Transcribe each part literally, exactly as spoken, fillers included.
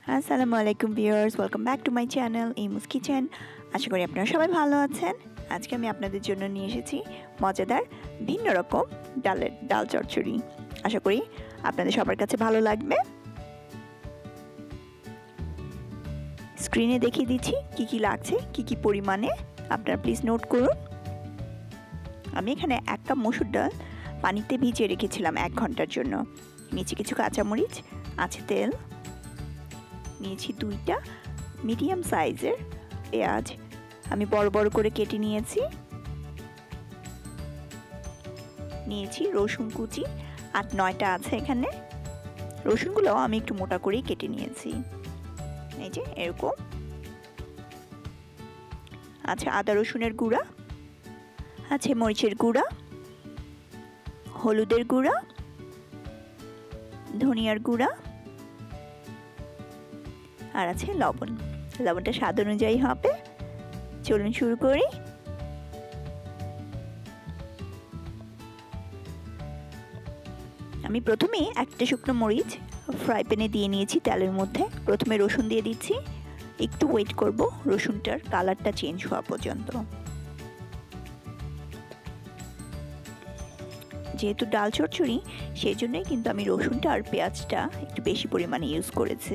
আসসালামু আলাইকুম viewers, welcome back to my channel Emu's kitchen. আশা করি আপনারা সবাই ভালো আছেন। আজকে আমি আপনাদের জন্য নিয়ে এসেছি মজাদার ভিন্ন রকম ডালের ডাল চচ্চড়ি। আশা করি আপনাদের সবার কাছে ভালো লাগবে। স্ক্রিনে দেখিয়ে দিচ্ছি কি কি লাগছে, কি কি পরিমাণে, আপনারা প্লিজ নোট করুন। আমি এখানে এক কাপ মসুর ডাল পানিতে ভিজিয়ে রেখেছিলাম এক ঘন্টার জন্য। নিচে কিছু কাঁচামরিচ, আছে তেল, নিয়েছি দুইটা মিডিয়াম সাইজের পেঁয়াজ, আমি বড় বড় করে কেটে নিয়েছি। নিয়েছি রসুন কুচি, আট নয়টা আছে এখানে। রসুনগুলো আমি একটু মোটা করেই কেটে নিয়েছি, এই যে এরকম। আছে আদা রসুনের গুঁড়া, আছে মরিচের গুঁড়া, হলুদের গুঁড়া, ধনিয়ার গুঁড়া, আর আছে লবণ। লবণটা স্বাদ অনুযায়ী হবে। চলুন শুরু করি। আমি প্রথমে একটা শুকনো মরিচ ফ্রাই প্যানে দিয়ে নিয়েছি তেলের মধ্যে। প্রথমে রসুন দিয়ে দিচ্ছি, একটু ওয়েট করব রসুনটার কালারটা চেঞ্জ হওয়া পর্যন্ত। যেহেতু ডাল চচ্চড়ি, সেই জন্যই কিন্তু আমি রসুনটা আর পেঁয়াজটা একটু বেশি পরিমাণে ইউজ করেছি।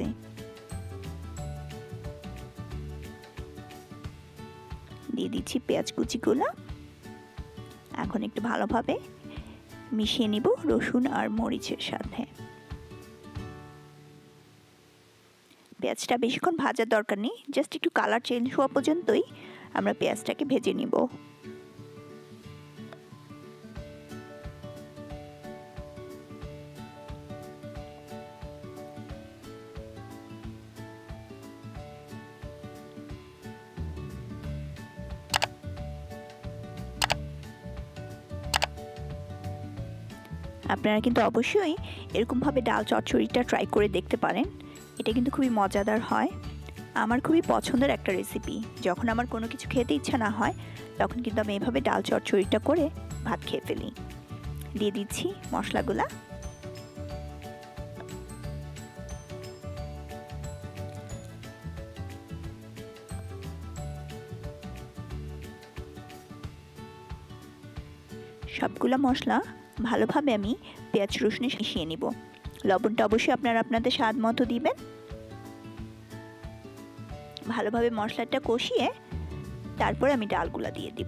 দিয়ে দিচ্ছি পেঁয়াজ কুচিগুলো। এখন একটু ভালোভাবে মিশিয়ে নিব রসুন আর মরিচের সাথে। পেঁয়াজটা বেশিক্ষণ ভাজার দরকার নেই, জাস্ট একটু কালার চেঞ্জ হওয়া পর্যন্তই আমরা পেঁয়াজটাকে ভেজে নিব। আপনারা কিন্তু অবশ্যই এরকমভাবে ডাল চচ্চড়িটা ট্রাই করে দেখতে পারেন। এটা কিন্তু খুবই মজাদার হয়। আমার খুবই পছন্দের একটা রেসিপি। যখন আমার কোনো কিছু খেতে ইচ্ছা না হয়, তখন কিন্তু আমি এভাবে ডাল চচ্চড়িটা করে ভাত খেয়ে ফেলি। দিয়ে দিচ্ছি মশলাগুলা। সবগুলা মশলা ভালোভাবে আমি পেঁয়াজ রসুনে মিশিয়ে নিব। লবণটা অবশ্যই আপনারা আপনাদের স্বাদ মতো দিবেন। ভালোভাবে মশলাটা কষিয়ে তারপর আমি ডালগুলা দিয়ে দিব।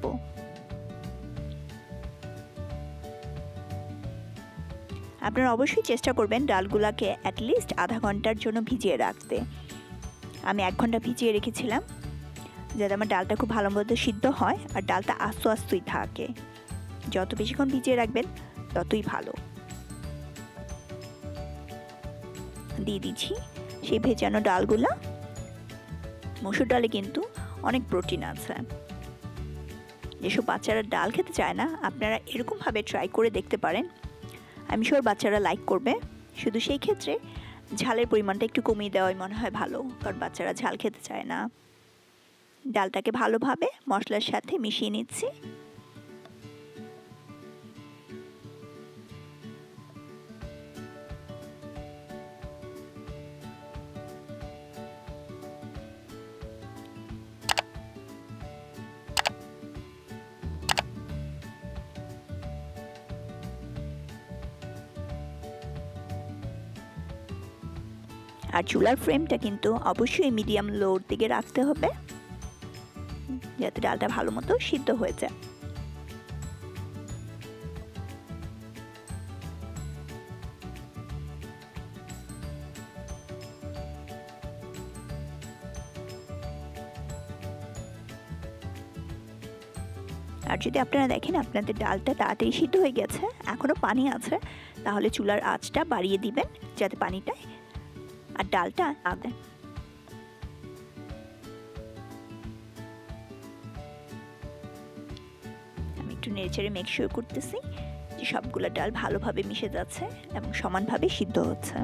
আপনারা অবশ্যই চেষ্টা করবেন ডালগুলাকে অ্যাটলিস্ট আধা ঘন্টার জন্য ভিজিয়ে রাখতে। আমি এক ঘন্টা ভিজিয়ে রেখেছিলাম, যাতে আমার ডালটা খুব ভালো মতো সিদ্ধ হয় আর ডালটা আস্ত আস্তই থাকে। যত বেশিক্ষণ ভিজিয়ে রাখবেন ততই ভালো। দিয়ে দিচ্ছি সেই ভেজানো ডালগুলা। মসুর ডালে কিন্তু অনেক প্রোটিন আছে। যেসব বাচ্চারা ডাল খেতে চায় না, আপনারা এরকমভাবে ট্রাই করে দেখতে পারেন। আমি শিওর বাচ্চারা লাইক করবে। শুধু সেই ক্ষেত্রে ঝালের পরিমাণটা একটু কমিয়ে দেওয়াই মনে হয় ভালো, কারণ বাচ্চারা ঝাল খেতে চায় না। ডালটাকে ভালোভাবে মশলার সাথে মিশিয়ে নিচ্ছি। আর চুলার ফ্লেমটা কিন্তু অবশ্যই মিডিয়াম লোর দিকে রাখতে হবে, যাতে ডালটা ভালো মতো সিদ্ধ হয়ে যায়। আর যদি আপনারা দেখেন আপনাদের ডালটা তাড়াতাড়ি সিদ্ধ হয়ে গেছে, এখনও পানি আছে, তাহলে চুলার আঁচটা বাড়িয়ে দিবেন, যাতে পানিটা আর ডালটা আগে। আমি একটু নেড়েচেড়ে মেক শিওর করতেছি যে সবগুলো ডাল ভালোভাবে মিশে যাচ্ছে এবং সমানভাবে সিদ্ধ হচ্ছে।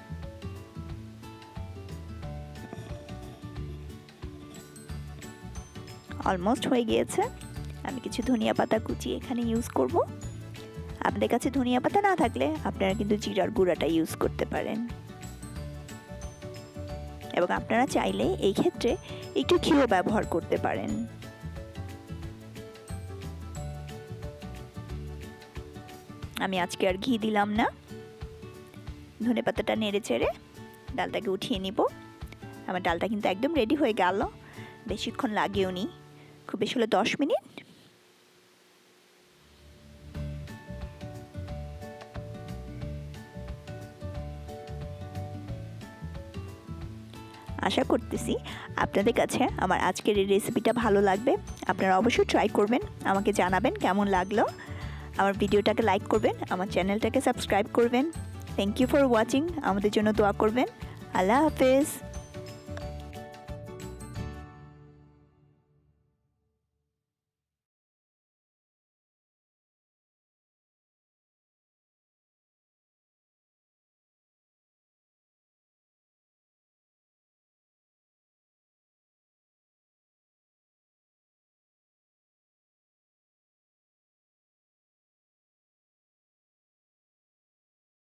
অলমোস্ট হয়ে গিয়েছে। আমি কিছু ধনিয়া পাতা কুচি এখানে ইউজ করব। আপনাদের কাছে ধনিয়া পাতা না থাকলে আপনারা কিন্তু জিরার গুঁড়াটা ইউজ করতে পারেন। এবং আপনারা চাইলে এই ক্ষেত্রে একটু ঘিও ব্যবহার করতে পারেন। আমি আজকে আর ঘি দিলাম না। ধনেপাতাটা নেড়ে চেড়ে ডালটাকে উঠিয়ে নিব। আমার ডালটা কিন্তু একদম রেডি হয়ে গেল, বেশিক্ষণ লাগেও নি, খুব বেশি হলো দশ মিনিট। আশা করতেছি আপনাদের কাছে আমার আজকের এই রেসিপিটা ভালো লাগবে। আপনারা অবশ্যই ট্রাই করবেন, আমাকে জানাবেন কেমন লাগলো। আমার ভিডিওটাকে লাইক করবেন, আমার চ্যানেলটাকে সাবস্ক্রাইব করবেন। Thank you for watching. আমাদের জন্য দোয়া করবেন। আল্লাহ হাফেজ।